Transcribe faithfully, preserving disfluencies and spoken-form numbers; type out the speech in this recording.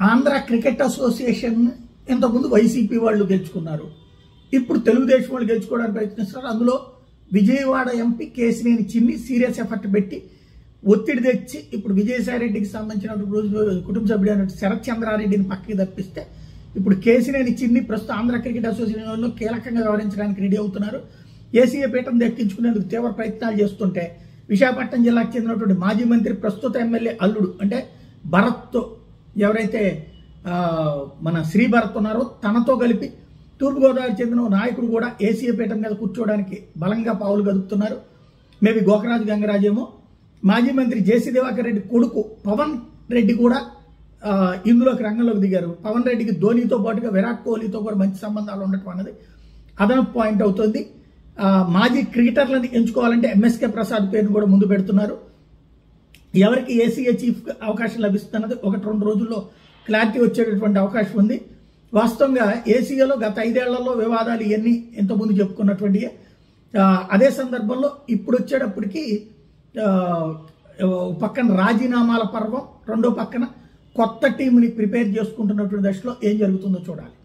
Andhra cricket association ఇంతకుముందు YCP వాళ్ళు గెలుచుకున్నారు, ఇప్పుడు తెలుగుదేశం వాళ్ళు గెలుచుకోవడానికి ప్రయత్నిస్తున్నారు. అందులో విజయవాడ ఎంపీ కేసినేని చిన్ని సీరియస్ ఎఫర్ట్ పెట్టి ఒత్తిడి తెచ్చి ఇప్పుడు విజయసాయి రెడ్డికి సంబంధించిన కుటుంబ సభ్యుడైన శరత్ చంద్రారెడ్డిని పక్కకి తప్పిస్తే ఇప్పుడు కేసినేని చిన్ని ప్రస్తుతం ఆంధ్ర క్రికెట్ అసోసియేషన్లో కీలకంగా వ్యవహరించడానికి రెడీ అవుతున్నారు. ఏసీఏ పీఠం దక్కించుకునేందుకు తీవ్ర ప్రయత్నాలు చేస్తుంటే విశాఖపట్నం జిల్లాకు చెందినటువంటి మాజీ మంత్రి ప్రస్తుత ఎమ్మెల్యే అల్లుడు అంటే భరత్ ఎవరైతే మన శ్రీ భరత్ ఉన్నారో తనతో కలిపి తూర్పుగోదావరి చెందిన నాయకుడు కూడా ఏసీఏ పీఠం మీద కూర్చోవడానికి బలంగా పావులు గదుపుతున్నారు. మేబీ గోకరాజు గంగరాజేమో మాజీ మంత్రి జేసీ దివాకర్ రెడ్డి కొడుకు పవన్ రెడ్డి కూడా ఇందులోకి రంగంలోకి దిగారు. పవన్ రెడ్డికి ధోనితో పాటుగా విరాట్ కోహ్లీతో కూడా మంచి సంబంధాలు ఉండటం అన్నది అదనపు పాయింట్ అవుతుంది. మాజీ క్రికెటర్లను ఎంచుకోవాలంటే ఎంఎస్కే ప్రసాద్ పేరును కూడా ముందు పెడుతున్నారు. ఎవరికి ఏసీఏ చీఫ్ అవకాశం లభిస్తున్నది ఒకటి రెండు రోజుల్లో క్లారిటీ వచ్చేటటువంటి అవకాశం ఉంది. వాస్తవంగా ఏసీఏలో గత ఐదేళ్లలో వివాదాలు ఇవన్నీ ఇంతకుముందు చెప్పుకున్నటువంటి అదే సందర్భంలో ఇప్పుడు వచ్చేటప్పటికి పక్కన రాజీనామాల పర్వం, రెండో పక్కన కొత్త టీంని ప్రిపేర్ చేసుకుంటున్నటువంటి దశలో ఏం జరుగుతుందో చూడాలి.